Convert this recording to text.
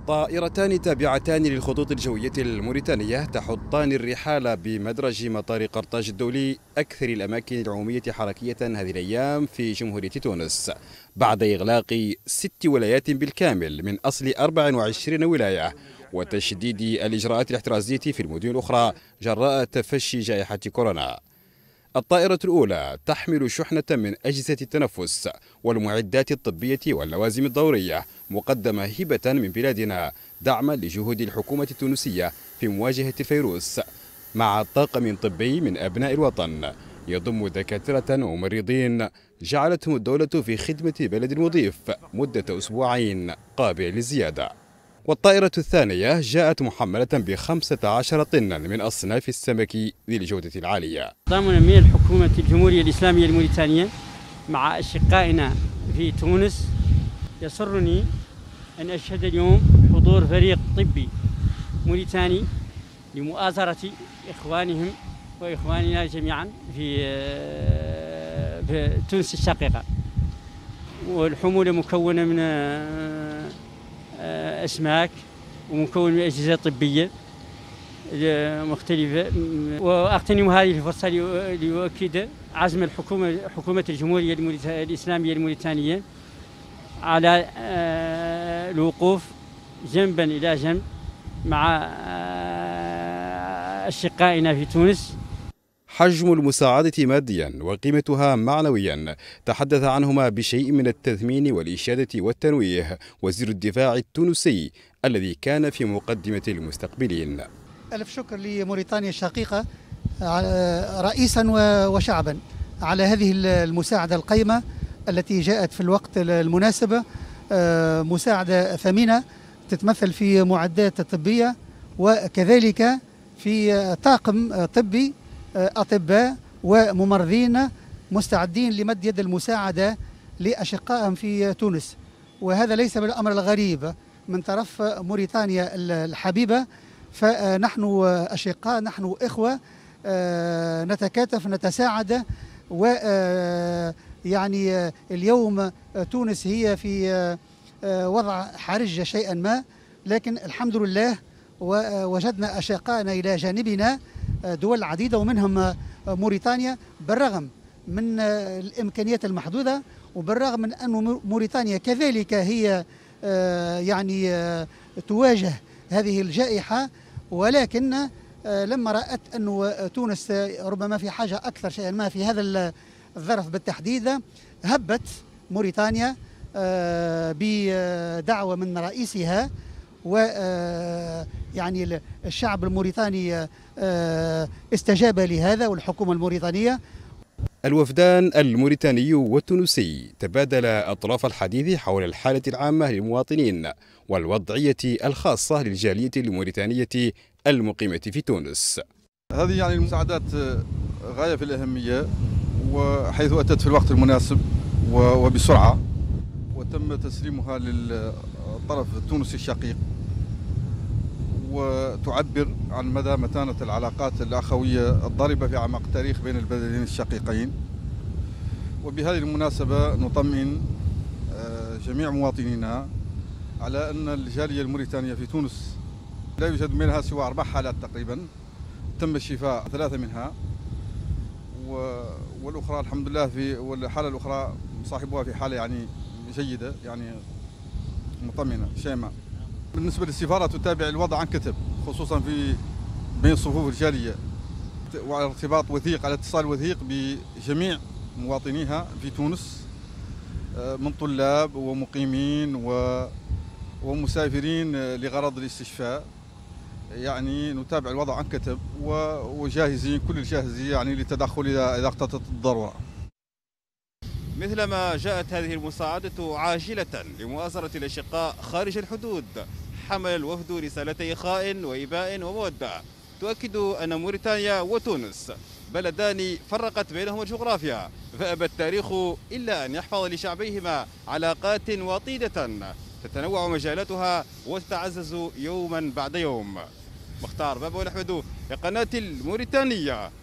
طائرتان تابعتان للخطوط الجوية الموريتانية تحطان الرحال بمدرج مطار قرطاج الدولي، أكثر الأماكن العمومية حركية هذه الأيام في جمهورية تونس، بعد إغلاق 6 ولايات بالكامل من أصل 24 ولاية، وتشديد الإجراءات الاحترازية في المدن الأخرى جراء تفشي جائحة كورونا. الطائرة الأولى تحمل شحنة من أجهزة التنفس والمعدات الطبية واللوازم الضرورية، مقدمة هبة من بلادنا دعما لجهود الحكومة التونسية في مواجهة الفيروس، مع طاقم طبي من أبناء الوطن يضم دكاترة وممرضين جعلتهم الدولة في خدمة بلد المضيف مدة أسبوعين قابل للزيادة. والطائرة الثانية جاءت محملة ب15 طنا من أصناف السمك ذي الجودة العالية. ضامن من الحكومة الجمهورية الإسلامية الموريتانية مع أشقائنا في تونس، يسرني أن أشهد اليوم حضور فريق طبي موريتاني لمؤازرة إخوانهم وإخواننا جميعا في تونس الشقيقة. والحمولة مكونة من أسماك ومكون من أجهزة طبية مختلفة. وأغتنم هذه الفرصة لأؤكد عزم حكومة الجمهورية الإسلامية الموريتانية على الوقوف جنبا إلى جنب مع أشقائنا في تونس. حجم المساعدة ماديا وقيمتها معنويا تحدث عنهما بشيء من التثمين والإشادة والتنويه وزير الدفاع التونسي الذي كان في مقدمة المستقبلين. ألف شكر لموريتانيا الشقيقة رئيسا وشعبا على هذه المساعدة القيمة التي جاءت في الوقت المناسب، مساعدة ثمينة تتمثل في معدات طبية وكذلك في طاقم طبي، أطباء وممرضين مستعدين لمد يد المساعدة لأشقائهم في تونس. وهذا ليس بالأمر الغريب من طرف موريتانيا الحبيبة، فنحن أشقاء، نحن إخوة، نتكاتف نتساعد. ويعني اليوم تونس هي في وضع حرج شيئا ما، لكن الحمد لله ووجدنا أشقائنا إلى جانبنا دول عديدة ومنهم موريتانيا، بالرغم من الإمكانيات المحدودة وبالرغم من أن موريتانيا كذلك هي يعني تواجه هذه الجائحة، ولكن لما رأت أن تونس ربما في حاجة أكثر شيئا ما في هذا الظرف بالتحديد، هبت موريتانيا بدعوة من رئيسها، ويعني الشعب الموريتاني استجاب لهذا والحكومة الموريتانية. الوفدان الموريتاني والتونسي تبادل أطراف الحديث حول الحالة العامة للمواطنين والوضعية الخاصة للجالية الموريتانية المقيمة في تونس. هذه يعني المساعدات غاية في الأهمية، وحيث أتت في الوقت المناسب وبسرعة، وتم تسليمها للطرف التونسي الشقيق، وتعبر عن مدى متانة العلاقات الأخوية الضاربة في أعماق التاريخ بين البلدين الشقيقين. وبهذه المناسبة نطمئن جميع مواطنينا على أن الجالية الموريتانية في تونس لا يوجد منها سوى 4 حالات تقريبا تم الشفاء 3 منها، والأخرى الحمد لله والحالة الأخرى صاحبها في حالة يعني جيدة، يعني مطمئنة شامة. بالنسبة للسفارة تتابع الوضع عن كتب، خصوصا في بين صفوف الجالية، وعلى ارتباط وثيق، على اتصال وثيق بجميع مواطنيها في تونس من طلاب ومقيمين ومسافرين لغرض الاستشفاء. يعني نتابع الوضع عن كتب وجاهزين كل الجاهزية يعني للتدخل إذا اقتضت الضرورة. مثلما جاءت هذه المساعدة عاجلة لمؤازرة الأشقاء خارج الحدود، حمل الوفد رسالتي إخاء وإباء ومودة تؤكد أن موريتانيا وتونس بلدان فرقت بينهما الجغرافيا، فأبى التاريخ إلا أن يحفظ لشعبيهما علاقات وطيدة تتنوع مجالاتها وتتعزز يوما بعد يوم. مختار بابو الأحمد لقناة الموريتانية.